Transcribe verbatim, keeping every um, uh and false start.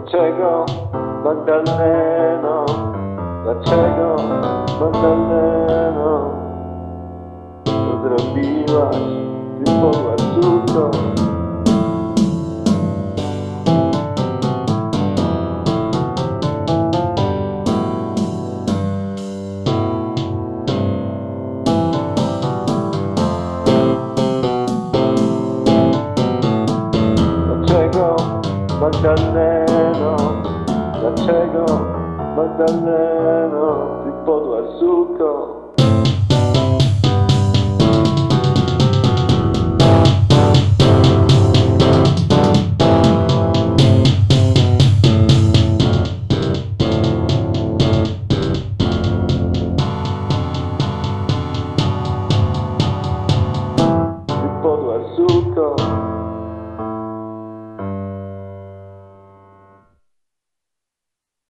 Dlaczego, Magdaleno? Dlaczego, Magdaleno? Co zrobiłaś, ty podła córko? Dlaczego, Magdaleno? Dlaczego, Magdaleno? Ty podła suko?